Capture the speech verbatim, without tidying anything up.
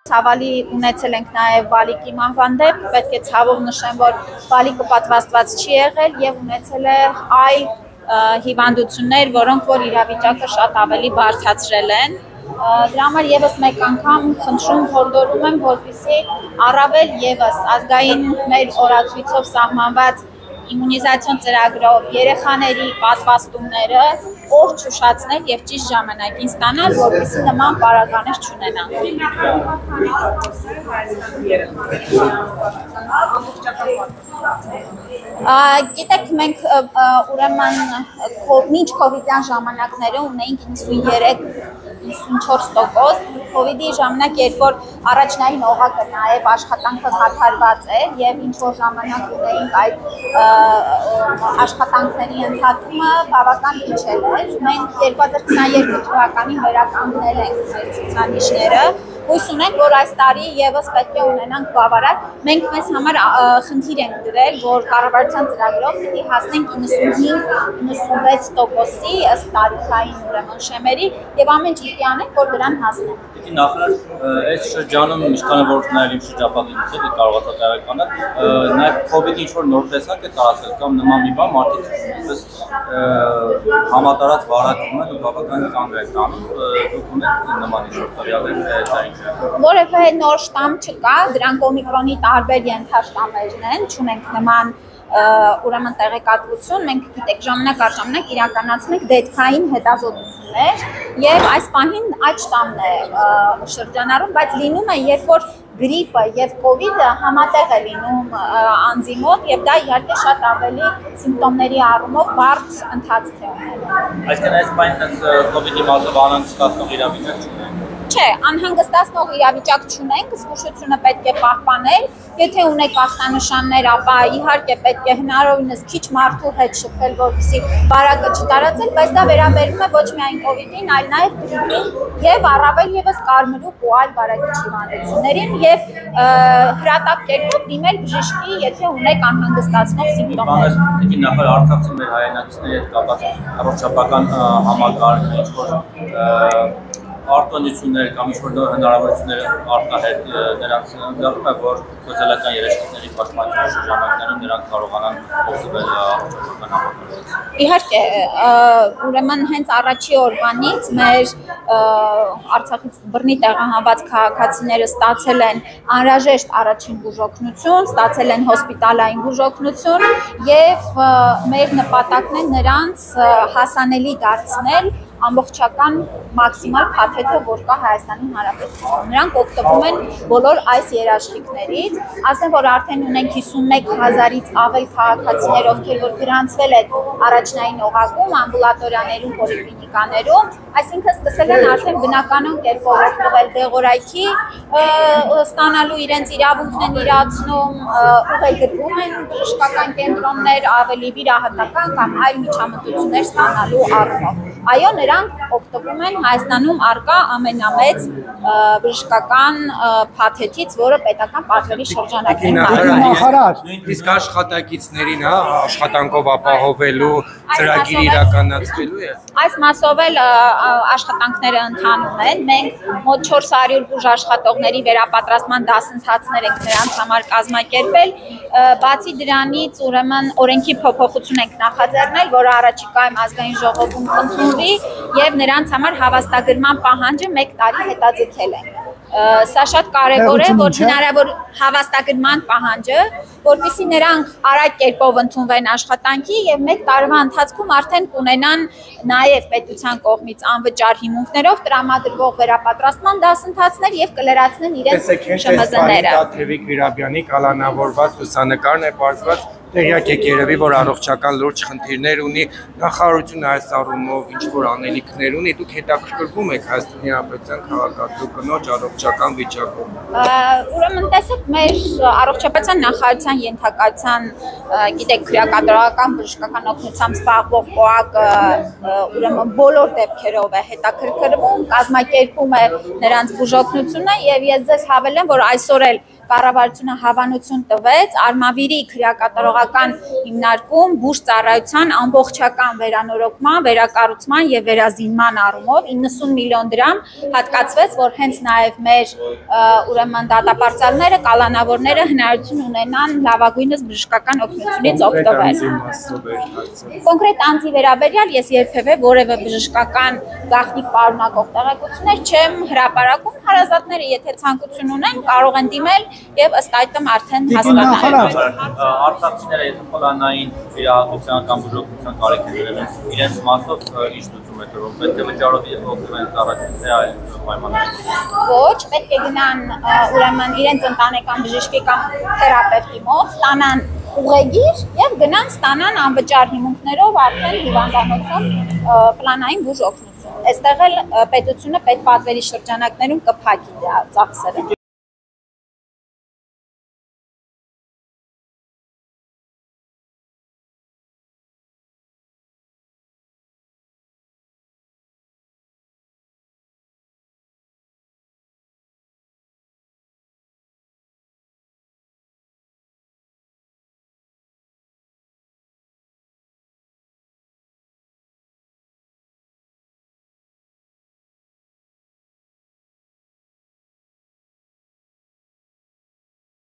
ցավալի ունեցել ենք նաև բալիկի մահվան դեպք, պետք է ցավով նշեմ, որ բալիկը պատվաստված չի եղել եւ ունեցել է այլ հիվանդություններ, որոնք որ իրավիճակը շատ ավելի բարդացրել են։ Դրա համար եւս մեկ անգամ խնդրում հորդորում եմ, որպեսզի առավել եւս ազգային մեր օրացույցով սահմանված իմունիզացիոն ծրագրով երեխաների պատվաստումները օր չուշացնել եւ ճիշտ ժամանակին ստանալ, որպեսզի նման պարագաներ չունենան։ Գիտեք, մենք ուրեմն մինչ կովիդյան ժամանակները ունեինք իննսուններեք իննսունչորս տոկոս, կովիդի ժամանակ, երբ որ առաջնային օղակը նաև աշխատանքը խաթարված էր եւ ինչ որ ժամանակ ունեինք այդ աշխատանքների ընթացումը բավական իջել էր։ Մենք երկու հազար քսաներկու թվականին վերականգնել ենք մեր ցուցանիշները։ Հույս ունենք, որ այս տարի եւս պետք է ունենանք բավարար։ Մենք մեզ համար խնդիր ենք դրել, որ կառավարության ծրագրով պիտի հասնենք իննսունհինգ իննսունվեց տոկոսի ըստ տարիքային ուրեմն շեմերի եւ ամեն ինչ պիտի անենք, որ դրան հասնենք։ Պիտի նախարար այս շրջանում ինչքան որ նաեւ իմ շրջապատից է կարողացա տեղեկանալ, նաեւ կովիդի ինչ որ նոր տեսակ է տարածել կամ նման մի բան մարդիկ պես համատարած վարակվում են ու բավական կանգ են տանում, դուք ունեք նման ինչ որ տվյալներ։ Որևէ նոր շտամ չկա, դրանք օմիկրոնի տարբեր ենթաշտամներն են, չունենք նման ուրեմն տեղեկատվություն, մենք գիտեք ժամանակ առ ժամանակ իրականացնում ենք դեպքային հետազոտություններ եւ այս պահին այդ շտամն է շրջանառում, բայց լինում է, երբ որ գրիպը եւ կովիդը համատեղ է լինում անձի մոտ եւ դա իհարկե շատ ավելի սիմպտոմների առումով բարդ ընթացք է ունենում։ Այսինքն այս պահին կովիդի մասով անհանգստացնող իրավիճակ չունենք։ Չէ, անհանգստացնող իրավիճակ չունենք, զգուշությունը պետք է պահպանել, եթե ունեք ախտանշաններ, ապա իհարկե պետք է հնարավորինս քիչ մարդու հետ շփվել, որպեսզի վարակը չտարածել, բայց դա վերաբերում է ոչ միայն կովիդին, այլ նաև գրիպին եւ առավել եւս կարմրուկ ու այլ վարակիչ հիվանդություններին եւ հրատապ կերպով դիմել բժշկի, եթե ունեք անհանգստացնող սիմպտոմներ։ Դեպի նախար արցախցի մեր հայրենակիցների հետ կապված առողջապահական համակարգը ինչ որ արտոնություններ կամ ինչ-որ հնարավորություններ արտահայտ նրանց դեպքում է, որ սոցիալական երեշտների պաշտպանության շրջանակներում նրանք կարողանան օգտվել առողջապահական համակարգից։ Իհարկե, ուրեմն հենց առաջի օրվանից մեր Արցախից բռնի տեղահանված քաղաքացիները ստացել են անհրաժեշտ առաջին բուժօգնություն, ստացել են հոսպիտալային բուժօգնություն եւ մեր նպատակն է նրանց հասանելի դարձնել ամբողջական մաքսիմալ փաթեթը, որ կա Հայաստանի Հանրապետությունում։ Նրանք օգտվում են բոլոր այս երաշխիքներից, ասեմ, որ արդեն ունենք հիսունմեկ հազարից ավել քաղաքացիներ, ովքեր որ գրանցվել են առաջնային օղակում, ամբուլատորիաներում, պոլիկլինիկաներում, այսինքն սկսել են արդեն բնականon կերպով օգտվել դեղորայքի, ստանալու իրենց իրավունքն են իրացնում, ուղեգրվում են բժշկական կենտրոններ, ավելի վիրահատական կամ այլ միջամտություններ ստանալու առումով։ Այո, նրանք օգտվում են Հայաստանում առկա ամենամեծ բժշկական փաթեթից, որը պետական պատվերի շրջանակներում է։ Իսկ աշխատակիցներին, հա, աշխատանքով ապահովելու ծրագիր իրականացվելու է։ Այս մասով էլ աշխատանքները ընթանում են։ Մենք մոտ չորս հարյուր բուժաշխատողների վերապատրաստման դասընթացներ ենք նրանց համար կազմակերպել։ Բացի դրանից, ուրեմն օրենքի փոփոխություն ենք նախաձեռնել, որը առաջիկայում ազգային ժողովում կընդունվի եւ նրանց համար հավաստագրման պահանջը մեկ տարի հետաձգել ենք։ Սա շատ կարևոր է, որ հնարավոր հավաստագրման պահանջը, որպեսզի նրանք արագ կերպով ընդունվեն աշխատանքի եւ մեկ տարվա ընթացքում արդեն կունենան նաեւ պետության կողմից անվճար հիմունքներով տրամադրվող վերապատրաստման դասընթացներ եւ կլրացնեն իրենց շմզները։ Հետեւեք Վիրաբյանի կալանավորված լուսանկարն է բարձրացված տեղյակ եք երևի, որ առողջական լուրջ խնդիրներ ունի, նախարարությունը այս առումով ինչ որ անելիքներ ունի, դուք հետաքրքրվում եք Հայաստանի Հանրապետության քաղաքացու կնոջ առողջական վիճակով։ Ուրեմն տեսեք, մեր առողջապահության նախարարության ենթակայության, գիտեք, քրեակատարական բժշկական օգնությամբ զբաղվող ՕԱԿ-ը ուրեմն բոլոր դեպքերով է հետաքրքրվում, կազմակերպում է նրանց բուժօգնությունը եւ ես ձեզ հավելեմ, որ այսօր էլ կառավարությունը հավանություն տվեց արմավիրի քրեակատարողական հիմնարկում բուժ ծառայության ամբողջական վերանորոգման, վերակառուցման եւ վերազինման առումով իննսուն միլիոն դրամ հատկացվեց, որ հենց նաեւ մեր ուրեմն դատապարտյալները, կալանավորները հնարավորություն ունենան լավագույնս բժշկական օգնությունից օգտվել։ Կոնկրետ անձի վերաբերյալ ես երբևէ որևէ բժշկական գաղտնիք պարունակող տեղեկություններ չեմ հրապարակում, հարազատները եթե ցանկություն ունեն կարող են դիմել եւ ըստ այդմ արդեն հասկանալ։ Արցախցիները եթե պլանային վիրահատության կամ բուժօգնության կարիք ունեն, իրենց մասով ինչ լուծում է տրվում, պետք է վճարով օգտվեն ծառայությունների այլ պայմաններով։ Ոչ, պետք է գնան ուրեմն իրենց ընտանեկան բժշկի կամ թերապևտի մոտ, ստանան ուղեգիր եւ գնան ստանան անվճար հիմունքներով արդեն հիվանդանոցում պլանային բուժօգնություն։ Այստեղ էլ պետությունը պետպատվերի շրջանակներում կփակի ծախսերը։